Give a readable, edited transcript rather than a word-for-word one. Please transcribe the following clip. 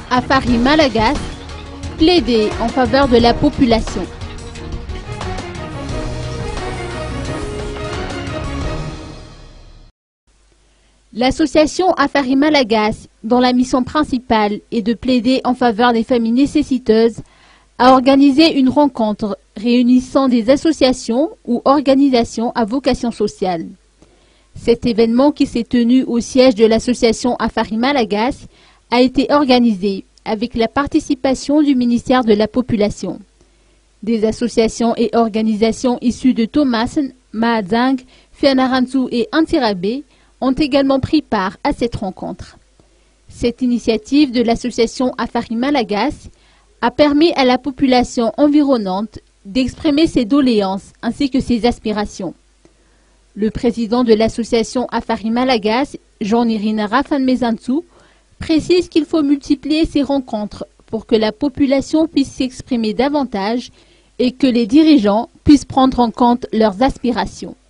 Afari Malagasy, plaider en faveur de la population. L'association Afari Malagasy, dont la mission principale est de plaider en faveur des familles nécessiteuses, a organisé une rencontre réunissant des associations ou organisations à vocation sociale. Cet événement, qui s'est tenu au siège de l'association Afari Malagasy, a été organisé avec la participation du ministère de la Population. Des associations et organisations issues de Thomasen, Mahazang, Fianarantsoa et Antsirabe ont également pris part à cette rencontre. Cette initiative de l'association Afari Malagasy a permis à la population environnante d'exprimer ses doléances ainsi que ses aspirations. Le président de l'association Afari Malagasy, Jean-Irina Rafanmezantsou, précise qu'il faut multiplier ces rencontres pour que la population puisse s'exprimer davantage et que les dirigeants puissent prendre en compte leurs aspirations.